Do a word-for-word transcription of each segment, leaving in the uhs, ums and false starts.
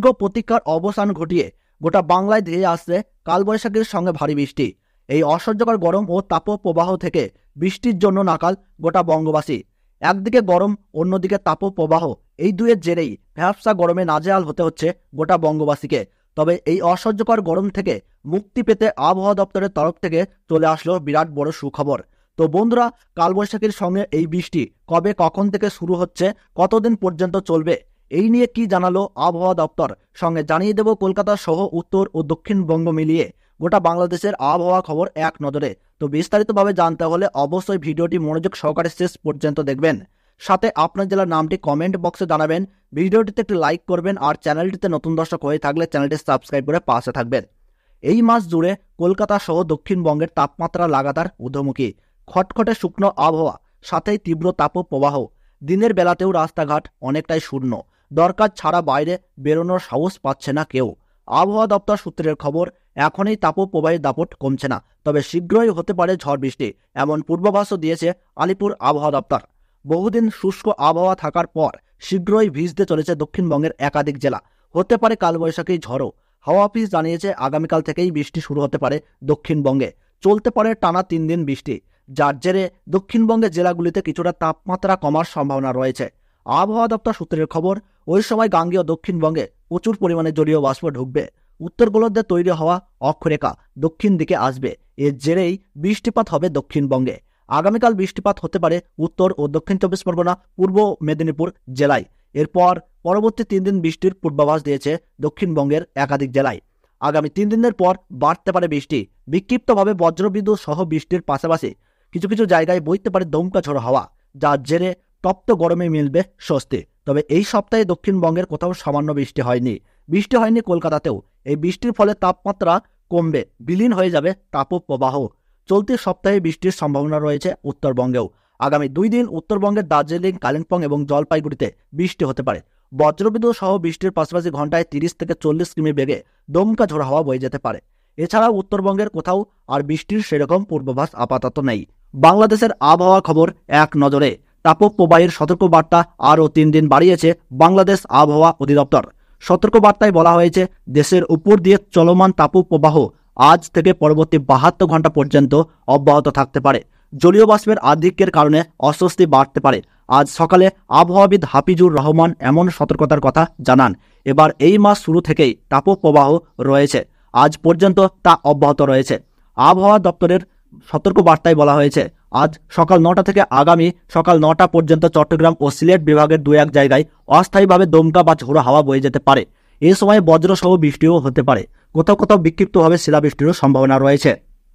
প্রতীক্ষার অবসান ঘটিয়ে গোটা বাংলায় ধেয়ে আসছে কালবৈশাখীর সঙ্গে ভারী বৃষ্টি। এই অসহ্যকর গরম ও তাপপ্রবাহ থেকে বৃষ্টির জন্য নাকাল গোটা বঙ্গবাসী। একদিকে গরম, অন্যদিকে তাপপ্রবাহ, এই দুয়ের জেরেই ভ্যাপসা গরমে নাজেহাল হতে হচ্ছে গোটা বঙ্গবাসীকে। তবে এই অসহ্যকর গরম থেকে মুক্তি পেতে আবহাওয়া দপ্তরের তরফ থেকে চলে আসলো বিরাট বড় সুখবর। তো বন্ধুরা, কালবৈশাখীর সঙ্গে এই বৃষ্টি কবে কখন থেকে শুরু হচ্ছে, কতদিন পর্যন্ত চলবে, এই নিয়ে কি জানালো আবহাওয়া দপ্তর, সঙ্গে জানিয়ে দেব কলকাতা সহ উত্তর ও দক্ষিণবঙ্গ মিলিয়ে গোটা বাংলাদেশের আবহাওয়া খবর এক নজরে। তো বিস্তারিতভাবে জানতে হলে অবশ্যই ভিডিওটি মনোযোগ সহকারে শেষ পর্যন্ত দেখবেন। সাথে আপনার জেলার নামটি কমেন্ট বক্সে জানাবেন, ভিডিওটিতে একটি লাইক করবেন, আর চ্যানেলটিতে নতুন দর্শক হয়ে থাকলে চ্যানেলটি সাবস্ক্রাইব করে পাশে থাকবেন। এই মাস জুড়ে কলকাতা সহ দক্ষিণবঙ্গের তাপমাত্রা লাগাতার ঊর্ধ্বমুখী। খটখটে শুকনো আবহাওয়া, সাথেই তীব্র তাপপ্রবাহ। দিনের বেলাতেও রাস্তাঘাট অনেকটাই শূন্য, দরকার ছাড়া বাইরে বেরোনোর সাহস পাচ্ছে না কেউ। আবহাওয়া দপ্তর সূত্রের খবর, এখনই তাপপ্রবাহের দাপট কমছে না, তবে শীঘ্রই হতে পারে ঝড় বৃষ্টি, এমন পূর্বাভাসও দিয়েছে আলিপুর আবহাওয়া দপ্তর। বহুদিন শুষ্ক আবহাওয়া থাকার পর শীঘ্রই ভিজতে চলেছে দক্ষিণবঙ্গের একাধিক জেলা, হতে পারে কালবৈশাখী ঝড়ও। হাওয়া অফিস জানিয়েছে আগামীকাল থেকেই বৃষ্টি শুরু হতে পারে দক্ষিণবঙ্গে, চলতে পারে টানা তিন দিন বৃষ্টি, যার জেরে দক্ষিণবঙ্গের জেলাগুলিতে কিছুটা তাপমাত্রা কমার সম্ভাবনা রয়েছে। আবহাওয়া দপ্তর সূত্রের খবর, ওই সময় গাঙ্গেয় দক্ষিণবঙ্গে প্রচুর পরিমাণে জলীয় বাষ্প ঢুকবে। উত্তর গোলার্ধে তৈরি হওয়া অক্ষরেখা দক্ষিণ দিকে আসবে, এর জেরেই বৃষ্টিপাত হবে দক্ষিণবঙ্গে। আগামীকাল বৃষ্টিপাত হতে পারে উত্তর ও দক্ষিণ চব্বিশ পরগনা, পূর্ব মেদিনীপুর জেলায়। এরপর পরবর্তী তিন দিন বৃষ্টির পূর্বাভাস দিয়েছে দক্ষিণবঙ্গের একাধিক জেলায়। আগামী তিন দিনের পর বাড়তে পারে বৃষ্টি, বিক্ষিপ্তভাবে বজ্রবিদ্যুৎ সহ বৃষ্টির পাশাপাশি কিছু কিছু জায়গায় বইতে পারে দমকা ঝড়ো হাওয়া, যার জেরে তপ্ত গরমে মিলবে স্বস্তি। তবে এই সপ্তাহে দক্ষিণবঙ্গের কোথাও সামান্য বৃষ্টি হয়নি, বৃষ্টি হয়নি কলকাতাতেও। এই বৃষ্টির ফলে তাপমাত্রা কমবে, বিলীন হয়ে যাবে তাপপ্রবাহ। চলতি সপ্তাহে বৃষ্টির সম্ভাবনা রয়েছে উত্তরবঙ্গেও। আগামী দুই দিন উত্তরবঙ্গের দার্জিলিং, কালিম্পং এবং জলপাইগুড়িতে বৃষ্টি হতে পারে। বজ্রবিদ্যুৎ সহ বৃষ্টির পাশাপাশি ঘন্টায় তিরিশ থেকে চল্লিশ কিমি বেগে দমকা ঝোড়ো হাওয়া বয়ে যেতে পারে। এছাড়াও উত্তরবঙ্গের কোথাও আর বৃষ্টির সেরকম পূর্বাভাস আপাতত নেই। বাংলাদেশের আবহাওয়া খবর এক নজরে। তাপপ্রবাহের সতর্কবার্তা আরও তিন দিন বাড়িয়েছে বাংলাদেশ আবহাওয়া অধিদপ্তর। সতর্কবার্তায় বলা হয়েছে, দেশের উপর দিয়ে চলমান তাপপ্রবাহ আজ থেকে পরবর্তী বাহাত্তর ঘন্টা পর্যন্ত অব্যাহত থাকতে পারে। জলীয় বাষ্পের আধিক্যের কারণে অস্বস্তি বাড়তে পারে। আজ সকালে আবহাওয়াবিদ হাফিজুর রহমান এমন সতর্কতার কথা জানান। এবার এই মাস শুরু থেকেই তাপপ্রবাহ রয়েছে, আজ পর্যন্ত তা অব্যাহত রয়েছে। আবহাওয়া দপ্তরের সতর্কবার্তায় বলা হয়েছে, আজ সকাল নটা থেকে আগামী সকাল নটা পর্যন্ত চট্টগ্রাম ও সিলেট বিভাগের দু এক জায়গায় অস্থায়ীভাবে দমকা বা ঝোড়ো হাওয়া বয়ে যেতে পারে। এই সময় বজ্রসহ বৃষ্টিও হতে পারে, কোথাও কোথাও বিক্ষিপ্তভাবে শিলাবৃষ্টিরও সম্ভাবনা রয়েছে।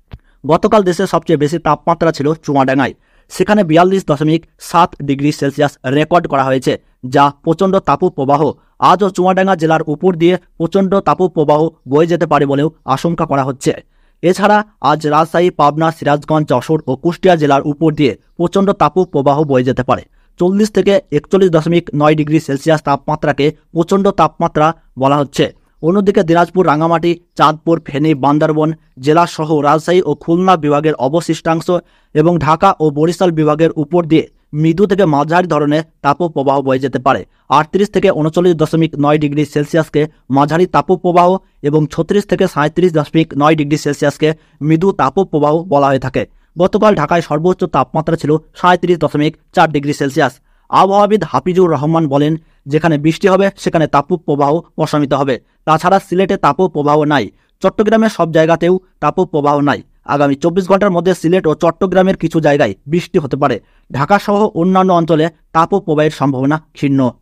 গতকাল দেশের সবচেয়ে বেশি তাপমাত্রা ছিল চুয়াডাঙ্গায়, সেখানে বিয়াল্লিশ দশমিক সাত ডিগ্রি সেলসিয়াস রেকর্ড করা হয়েছে, যা প্রচণ্ড তাপপ্রবাহ। আজও চুয়াডাঙ্গা জেলার উপর দিয়ে প্রচণ্ড তাপপ্রবাহ বয়ে যেতে পারে বলেও আশঙ্কা করা হচ্ছে। এছাড়া আজ রাজশাহী, পাবনা, সিরাজগঞ্জ, যশোর ও কুষ্টিয়া জেলার উপর দিয়ে প্রচণ্ড তাপপ্রবাহ বয়ে যেতে পারে। চল্লিশ থেকে একচল্লিশ দশমিক নয় ডিগ্রি সেলসিয়াস তাপমাত্রাকে প্রচণ্ড তাপমাত্রা বলা হচ্ছে। অন্যদিকে দিনাজপুর, রাঙামাটি, চাঁদপুর, ফেনী, বান্দরবন জেলাসহ রাজশাহী ও খুলনা বিভাগের অবশিষ্টাংশ এবং ঢাকা ও বরিশাল বিভাগের উপর দিয়ে মৃদু থেকে মাঝারি ধরনের তাপপ্রবাহ বয়ে যেতে পারে। আটত্রিশ থেকে উনচল্লিশ দশমিক নয় ডিগ্রি সেলসিয়াসকে মাঝারি তাপপ্রবাহ এবং ছত্রিশ থেকে সাঁত্রিশ দশমিক নয় ডিগ্রি সেলসিয়াসকে মৃদু তাপপ্রবাহ বলা হয়ে থাকে। গতকাল ঢাকায় সর্বোচ্চ তাপমাত্রা ছিল সাঁত্রিশ দশমিক চার ডিগ্রি সেলসিয়াস। আবহাওয়াবিদ হাফিজুর রহমান বলেন, যেখানে বৃষ্টি হবে সেখানে তাপপ্রবাহ প্রশমিত হবে। তাছাড়া সিলেটে তাপপ্রবাহ নাই, চট্টগ্রামের সব জায়গাতেও তাপপ্রবাহ নাই। আগামী চব্বিশ ঘন্টার মধ্যে সিলেট ও চট্টগ্রামের কিছু জায়গায় বৃষ্টি হতে পারে। ঢাকা সহ অন্যান্য অঞ্চলে তাপপ্রবাহের সম্ভাবনা ক্ষীণ